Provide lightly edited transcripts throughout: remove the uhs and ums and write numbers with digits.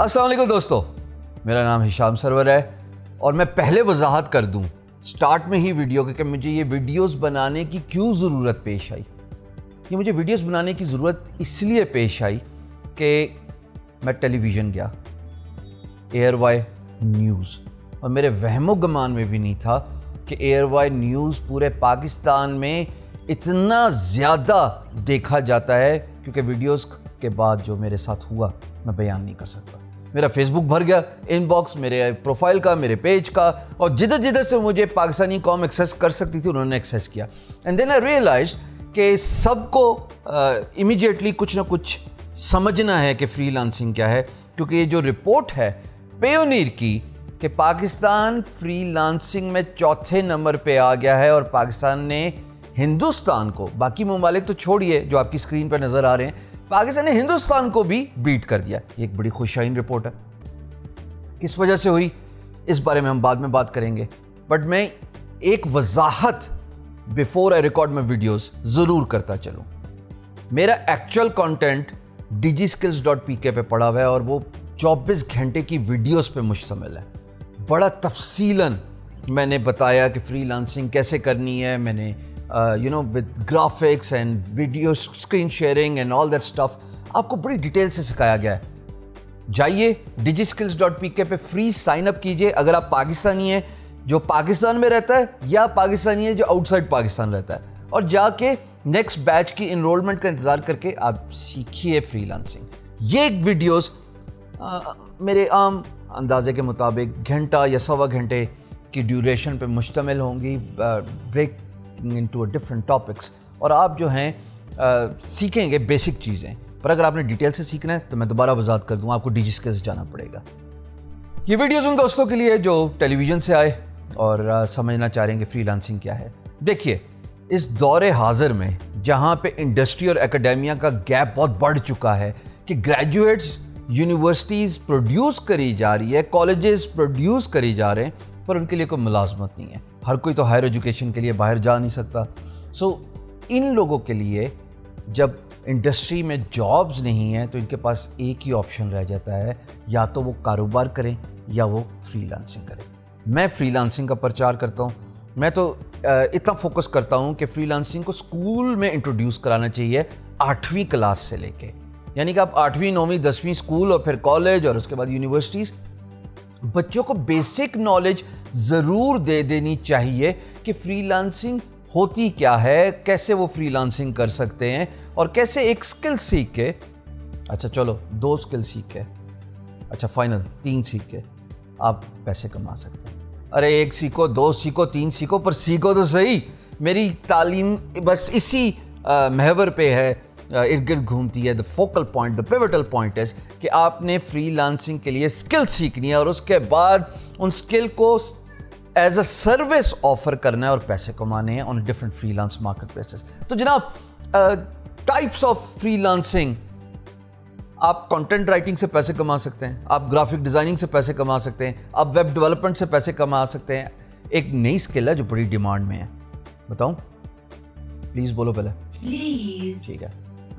अस्सलाम वालेकुम दोस्तों, मेरा नाम हिशाम सरवर है और मैं पहले वजाहत कर दूं स्टार्ट में ही वीडियो के कि मुझे ये वीडियोस बनाने की क्यों ज़रूरत पेश आई। ये मुझे वीडियोस बनाने की ज़रूरत इसलिए पेश आई कि मैं टेलीविज़न गया, एयरवाई न्यूज़, और मेरे वहमो गुमान में भी नहीं था कि एयरवाई न्यूज़ पूरे पाकिस्तान में इतना ज़्यादा देखा जाता है, क्योंकि वीडियोस के बाद जो मेरे साथ हुआ मैं बयान नहीं कर सकता। मेरा फेसबुक भर गया, इनबॉक्स मेरे प्रोफाइल का, मेरे पेज का, और जिधर जिधर से मुझे पाकिस्तानी कौम एक्सेस कर सकती थी उन्होंने एक्सेस किया। एंड देन आई रियलाइज्ड कि सबको इमीडिएटली कुछ ना कुछ समझना है कि फ्रीलांसिंग क्या है, क्योंकि ये जो रिपोर्ट है पेयोनीर की कि पाकिस्तान फ्रीलांसिंग में चौथे नंबर पे आ गया है और पाकिस्तान ने हिंदुस्तान को, बाकी ममालिक तो छोड़िए जो आपकी स्क्रीन पर नज़र आ रहे हैं, पाकिस्तान ने हिंदुस्तान को भी बीट कर दिया। ये एक बड़ी खुशहाइन रिपोर्ट है। किस वजह से हुई इस बारे में हम बाद में बात करेंगे, बट मैं एक वजाहत before I record my videos ज़रूर करता चलूँ। मेरा एक्चुअल कंटेंट digiskills.pk पे पड़ा हुआ है और वो 24 घंटे की वीडियोस पे मुश्तमिल है। बड़ा तफसीलन मैंने बताया कि फ्रीलांसिंग कैसे करनी है। मैंने with graphics and video screen sharing and all that stuff आपको बड़ी डिटेल से सिखाया गया है। जाइए digiskills.pk पे फ्री साइन अप कीजिए अगर आप पाकिस्तानी हैं जो पाकिस्तान में रहता है या पाकिस्तानी है जो आउटसाइड पाकिस्तान रहता है, और जाके नेक्स्ट बैच की इनरोलमेंट का इंतज़ार करके आप सीखिए फ्रीलांसिंग। ये वीडियोस मेरे आम अंदाजे के मुताबिक घंटा या सवा घंटे की ड्यूरेशन पे मुश्तमिल होंगी, ब्रेक into different topics, और आप जो हैं सीखेंगे बेसिक चीज़ें। पर अगर आपने डिटेल से सीखना है तो मैं दोबारा वजाहत कर दूँ, आपको डिजिस्किल्स जाना पड़ेगा। ये वीडियोस उन दोस्तों के लिए जो टेलीविज़न से आए और समझना चाह रहे हैं कि फ्रीलांसिंग क्या है। देखिए, इस दौरे हाजिर में जहाँ पे इंडस्ट्री और एकेडेमिया का गैप बहुत बढ़ चुका है कि ग्रेजुएट्स यूनिवर्सिटीज़ प्रोड्यूस करी जा रही है, कॉलेजेस प्रोड्यूस करी जा रहे हैं, पर उनके लिए कोई मुलाजमत नहीं है। हर कोई तो हायर एजुकेशन के लिए बाहर जा नहीं सकता। सो इन लोगों के लिए जब इंडस्ट्री में जॉब्स नहीं हैं तो इनके पास एक ही ऑप्शन रह जाता है, या तो वो कारोबार करें या वो फ्रीलांसिंग करें। मैं फ्रीलांसिंग का प्रचार करता हूँ। मैं तो इतना फोकस करता हूँ कि फ्रीलांसिंग को स्कूल में इंट्रोड्यूस कराना चाहिए 8वीं क्लास से लेके, यानी कि आप 8वीं 9वीं 10वीं स्कूल और फिर कॉलेज और उसके बाद यूनिवर्सिटीज़, बच्चों को बेसिक नॉलेज ज़रूर दे देनी चाहिए कि फ्रीलांसिंग होती क्या है, कैसे वो फ्रीलांसिंग कर सकते हैं, और कैसे एक स्किल सीख के, अच्छा चलो 2 स्किल सीख के, अच्छा फाइनल 3 सीख के आप पैसे कमा सकते हैं। अरे 1 सीखो, 2 सीखो, 3 सीखो, पर सीखो तो सही। मेरी तालीम बस इसी महवर पे है, इर्द गिर्द घूमती है। The focal point, the pivotal point है कि आपने फ्रीलांसिंग के लिए स्किल सीखनी है और उसके बाद उन स्किल को एज अ सर्विस ऑफर करना है और पैसे कमाने हैं on different freelance market places. तो जनाब, टाइप्स ऑफ फ्रीलांसिंग, आप कंटेंट राइटिंग से पैसे कमा सकते हैं, आप ग्राफिक डिज़ाइनिंग से पैसे कमा सकते हैं, आप वेब डेवलपमेंट से पैसे कमा सकते हैं। एक नई स्किल है जो बड़ी डिमांड में है, बताऊं? प्लीज़ बोलो पहले। ठीक है,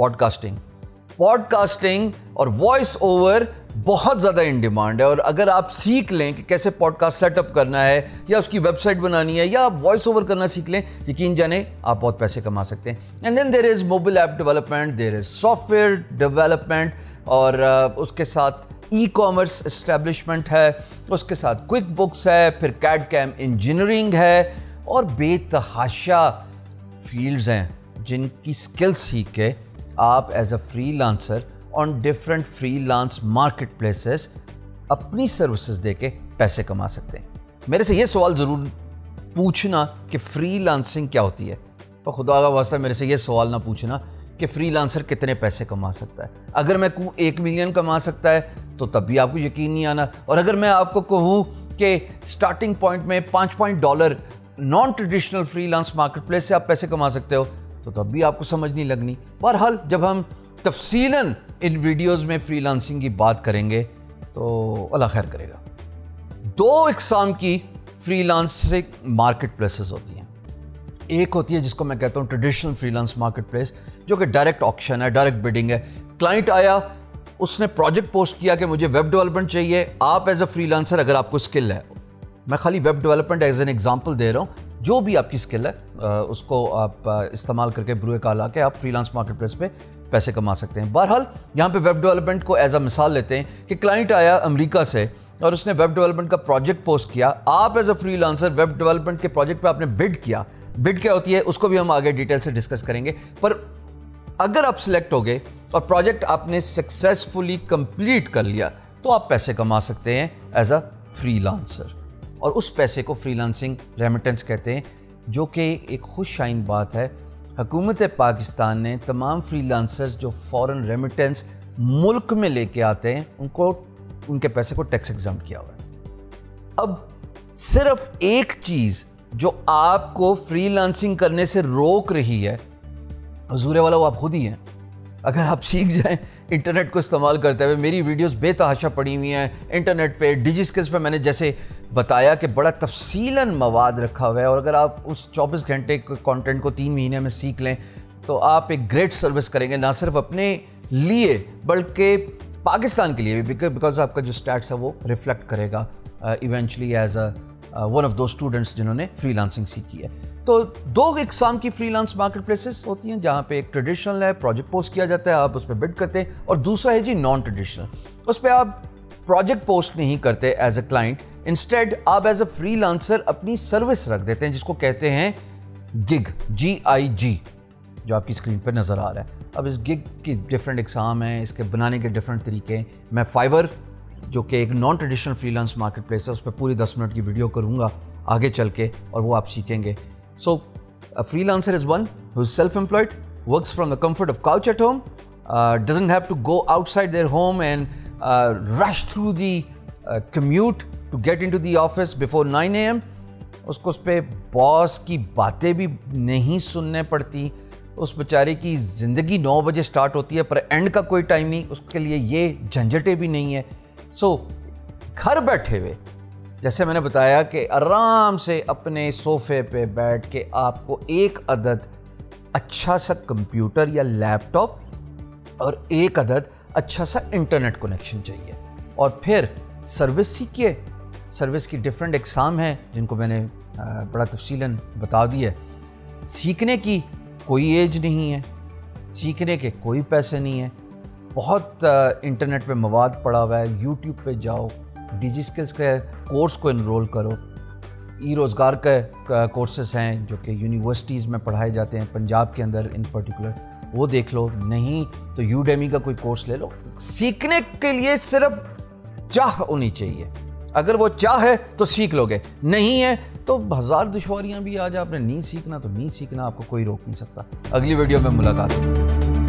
पॉडकास्टिंग और वॉइस ओवर बहुत ज़्यादा इन डिमांड है, और अगर आप सीख लें कि कैसे पॉडकास्ट सेटअप करना है या उसकी वेबसाइट बनानी है या आप वॉइस ओवर करना सीख लें, यकीन जाने आप बहुत पैसे कमा सकते हैं। And then there is mobile app development, there is software development, और उसके साथ ई कॉमर्स एस्टेब्लिशमेंट है, उसके साथ क्विक बुक्स है, फिर कैड कैम इंजीनियरिंग है, और बेतहाशा फील्ड्स हैं जिनकी स्किल सीख के आप as a freelancer on different freelance market places अपनी सर्विसेज दे के पैसे कमा सकते हैं। मेरे से ये सवाल ज़रूर पूछना कि फ्रीलांसिंग क्या होती है, तो खुदा का वास्ता मेरे से ये सवाल ना पूछना कि फ्रीलांसर कितने पैसे कमा सकता है। अगर मैं कहूँ 1 मिलियन कमा सकता है तो तब भी आपको यकीन नहीं आना, और अगर मैं आपको कहूँ कि स्टार्टिंग पॉइंट में $5 non traditional freelance market place से आप पैसे कमा सकते हो, तो तब भी आपको समझ नहीं लगनी। बहरहाल जब हम तफसीलन इन वीडियोस में फ्रीलांसिंग की बात करेंगे तो अल्लाह खैर करेगा। 2 इकसाम की फ्रीलांसिंग मार्केट प्लेसेस होती हैं। एक होती है जिसको मैं कहता हूँ ट्रेडिशनल फ्रीलांस मार्केट प्लेस, जो कि डायरेक्ट ऑक्शन है, डायरेक्ट बिडिंग है। क्लाइंट आया, اس نے پروجیکٹ پوسٹ کیا کہ مجھے ویب ڈیولپمنٹ چاہیے. آپ ایز اے فری لانسر اگر آپ کو اسکل ہے, میں خالی web development as an example دے رہا ہوں, جو بھی آپ کی اسکل ہے اس کو آپ استعمال کر کے بروئے کال آ کے آپ فری لانس مارکیٹ پلیس پہ پیسے کما سکتے ہیں. بہرحال یہاں پہ ویب ڈیولپمنٹ کو ایز اے مثال لیتے ہیں کہ کلائنٹ آیا امریکہ سے اور اس نے ویب ڈیولپمنٹ کا پروجیکٹ پوسٹ کیا. آپ as a freelancer web development کے پروجیکٹ پہ آپ نے بڈ کیا. بڈ کیا ہوتی ہے اس کو بھی ہم آگے ڈیٹیل سے ڈسکس کریں گے, پر اگر آپ سلیکٹ ہو گئے اور پروجیکٹ آپ نے سکسیسفلی کمپلیٹ کر لیا تو آپ پیسے کما سکتے ہیں ایز اے فری لانسر. اور اس پیسے کو فری لانسنگ ریمیٹنس کہتے ہیں, جو کہ ایک خوش آئین بات ہے. حکومت پاکستان نے تمام فری لانسرز جو فورن ریمیٹنس ملک میں لے کے آتے ہیں ان کے پیسے کو ٹیکس ایگزمپٹ کیا ہوا ہے. اب صرف ایک چیز جو آپ کو فری لانسنگ کرنے سے روک رہی ہے, حضور والا, وہ آپ خود ہی ہیں. اگر آپ سیکھ جائیں انٹرنیٹ کو استعمال کرتے ہوئے, میری ویڈیوز بے تحاشا پڑی ہوئی ہیں انٹرنیٹ پہ, ڈیجی سکلز پہ میں نے جیسے بتایا کہ بڑا تفصیلاً مواد رکھا ہوا ہے, اور اگر آپ اس 24 گھنٹے کے کانٹینٹ کو 3 مہینے میں سیکھ لیں تو آپ ایک گریٹ سروس کریں گے, نہ صرف اپنے لیے بلکہ پاکستان کے لیے بھی, بیکاز آپ کا جو اسٹیٹس ہے وہ ریفلیکٹ کرے گا eventually as a one of those students جنہوں نے فری لانسنگ سیکھی ہے. تو دو اقسام کی فری لانس مارکیٹ پلیسز ہوتی ہیں, جہاں پہ ایک ٹریڈیشنل ہے, پروجیکٹ پوسٹ کیا جاتا ہے, آپ اس پہ بڈ کرتے ہیں, اور دوسرا ہے جی نان ٹریڈیشنل. اس پہ آپ پروجیکٹ پوسٹ نہیں کرتے ایز اے کلائنٹ, انسٹیڈ آپ ایز اے فری لانسر اپنی سروس رکھ دیتے ہیں جس کو کہتے ہیں گگ, GIG, جو آپ کی اسکرین پہ نظر آ رہا ہے. اب اس گگ کی ڈفرینٹ اقسام ہیں, اس کے بنانے کے ڈفرینٹ طریقے ہیں. میں فائبر جو کہ ایک non traditional freelance market place ہے اس پہ پوری 10 منٹ کی ویڈیو کروں گا آگے چل کے, اور وہ آپ سیکھیں گے. So, a freelancer is one who is self-employed, works from the comfort of couch at home, doesn't have to go outside their home and rush through the commute to get into the office before 9 AM. اس کو اس پہ باس کی باتیں بھی نہیں سننے پڑتی. اس بیچارے کی زندگی 9 بجے سٹارٹ ہوتی ہے پر اینڈ کا کوئی ٹائم نہیں, اس کے لیے یہ جھنجھٹیں بھی نہیں ہیں. سو گھر بیٹھے ہوئے, جیسے میں نے بتایا کہ آرام سے اپنے صوفے پہ بیٹھ کے آپ کو ایک عدد اچھا سا کمپیوٹر یا لیپ ٹاپ اور ایک عدد اچھا سا انٹرنیٹ کنیکشن چاہیے, اور پھر سروس سیکھیے. سروس کی ڈفرینٹ اقسام ہیں جن کو میں نے بڑا تفصیلاً بتا دی ہے. سیکھنے کی کوئی ایج نہیں ہے, سیکھنے کے کوئی پیسے نہیں ہیں, بہت انٹرنیٹ پہ مواد پڑا ہوا ہے. یوٹیوب پہ جاؤ, ڈیجی سکلز کے کورس کو انرول کرو. ای روزگار کے کورسز ہیں جو کہ یونیورسٹیز میں پڑھائے جاتے ہیں پنجاب کے اندر ان پرٹیکولر, وہ دیکھ لو. نہیں تو یوڈیمی کا کوئی کورس لے لو. سیکھنے کے لیے صرف چاہ ہونی چاہیے. اگر وہ چاہ ہے تو سیکھ لو گے, نہیں ہے تو 1000 دشواریاں بھی آ جائیں, آپ نے نہیں سیکھنا تو نہیں سیکھنا, آپ کو کوئی روک نہیں سکتا. اگلی ویڈیو میں ملاقات ہوگی.